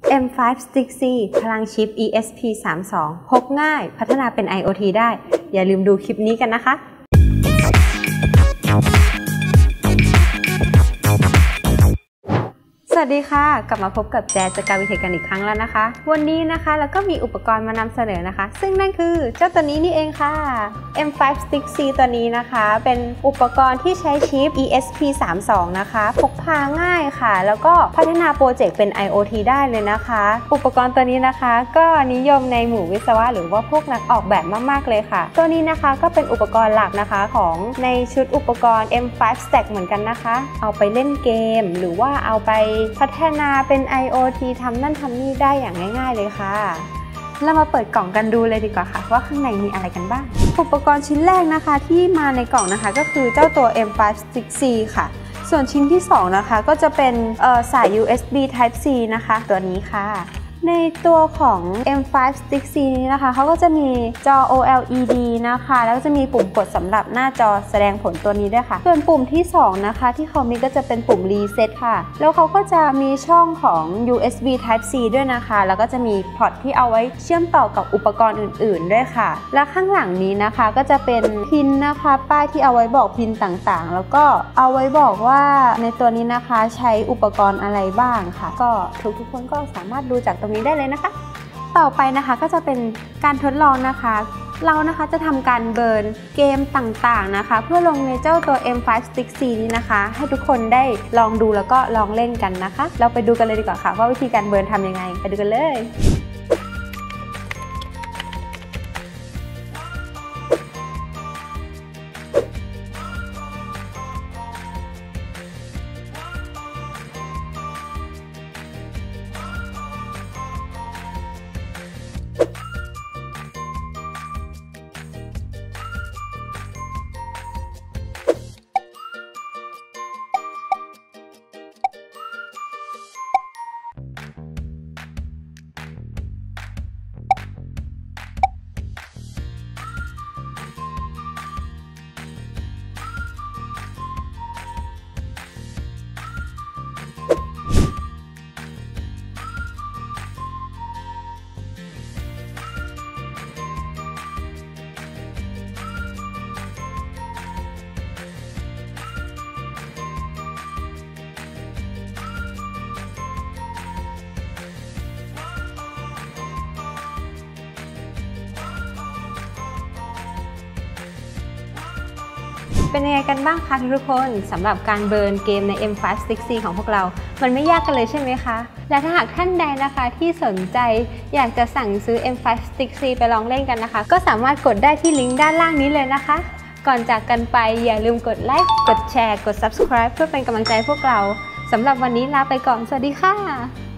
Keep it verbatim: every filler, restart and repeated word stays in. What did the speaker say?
เอ็ม ไฟว์ Stick C พลังชิป อี เอส พี สามสิบสอง พกง่ายพัฒนาเป็น ไอ โอ ที ได้อย่าลืมดูคลิปนี้กันนะคะสวัสดีค่ะกลับมาพบกับแจจากการวิเทคกันอีกครั้งแล้วนะคะวันนี้นะคะแล้วก็มีอุปกรณ์มานำเสนอนะคะซึ่งนั่นคือเจ้าตัวนี้นี่เองค่ะ เอ็ม ไฟว์ Stick C ตัวนี้นะคะเป็นอุปกรณ์ที่ใช้ชิป อี เอส พี สามสิบสอง นะคะพกพาง่ายค่ะแล้วก็พัฒนาโปรเจกต์เป็น ไอ โอ ที ได้เลยนะคะอุปกรณ์ตัวนี้นะคะก็นิยมในหมู่วิศวะหรือว่าพวกนักออกแบบมากๆเลยค่ะตัวนี้นะคะก็เป็นอุปกรณ์หลักนะคะของในชุดอุปกรณ์ เอ็ม ไฟว์ Stack เหมือนกันนะคะเอาไปเล่นเกมหรือว่าเอาไปพัฒนาเป็น ไอ โอ ที ทำนั่นทำนี่ได้อย่างง่ายๆเลยค่ะเรามาเปิดกล่องกันดูเลยดีกว่าค่ะว่าข้างในมีอะไรกันบ้างอุปกรณ์ชิ้นแรกนะคะที่มาในกล่องนะคะก็คือเจ้าตัว เอ็ม ไฟว์ Stick C ค่ะส่วนชิ้นที่สองนะคะก็จะเป็นสาย ยู เอส บี Type C นะคะตัวนี้ค่ะในตัวของ เอ็ม ไฟว์ Stick C นี้นะคะเขาก็จะมีจอ โอ แอล อี ดี นะคะแล้วก็จะมีปุ่มกดสำหรับหน้าจอแสดงผลตัวนี้ด้วยค่ะส่วนปุ่มที่สองนะคะที่เขามีก็จะเป็นปุ่ม Reset ค่ะแล้วเขาก็จะมีช่องของ ยู เอส บี Type C ด้วยนะคะแล้วก็จะมีพอร์ตที่เอาไว้เชื่อมต่อกับอุปกรณ์อื่นๆด้วยค่ะและข้างหลังนี้นะคะก็จะเป็นพินนะคะป้ายที่เอาไว้บอกพินต่างๆแล้วก็เอาไว้บอกว่าในตัวนี้นะคะใช้อุปกรณ์อะไรบ้างค่ะก็ทุกๆคนก็สามารถดูจากตรงนี้ได้เลยนะคะต่อไปนะคะก็จะเป็นการทดลองนะคะเรานะคะจะทำการเบิร์นเกมต่างๆนะคะเพื่อลงในเจ้าตัว เอ็ม ไฟว์ Stick C นี้นะคะให้ทุกคนได้ลองดูแล้วก็ลองเล่นกันนะคะเราไปดูกันเลยดีกว่าค่ะว่าวิธีการเบิร์นทำยังไงไปดูกันเลยเป็นยังไงกันบ้างคะทุกคนสำหรับการเบิร์นเกมใน เอ็ม ไฟว์ Stick C ของพวกเรามันไม่ยากกันเลยใช่ไหมคะและถ้าหากท่านใดนะคะที่สนใจอยากจะสั่งซื้อ เอ็ม ไฟว์ Stick C ไปลองเล่นกันนะคะก็สามารถกดได้ที่ลิงก์ด้านล่างนี้เลยนะคะก่อนจากกันไปอย่าลืมกดไลค์กดแชร์กด Subscribe เพื่อเป็นกำลังใจพวกเราสำหรับวันนี้ลาไปก่อนสวัสดีค่ะ